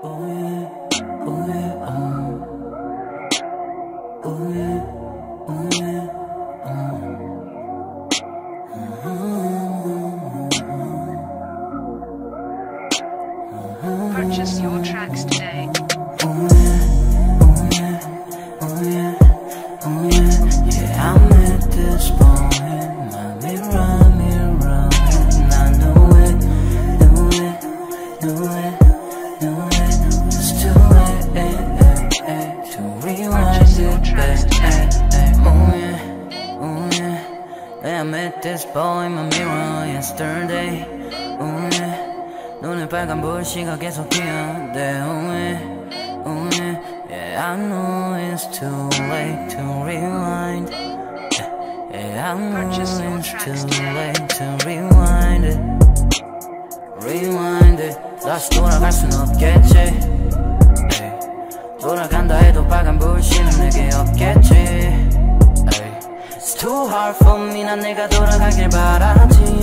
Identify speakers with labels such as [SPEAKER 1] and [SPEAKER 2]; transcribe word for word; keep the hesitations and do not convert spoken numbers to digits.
[SPEAKER 1] Purchase your tracks today.
[SPEAKER 2] I met this boy in my mirror yesterday. Ooh, yeah. 눈에 빨간 불씨가 계속 피어대. Ooh, yeah. Ooh, yeah. Yeah, I know it's too late to rewind. Yeah, I know it's too late to rewind it. Rewind it. 다시 돌아갈 순 없겠지. Ay. 돌아간다 해도 빨간 불씨는 내게 없겠지. It's too hard for me 난 내가 돌아가길 바라지.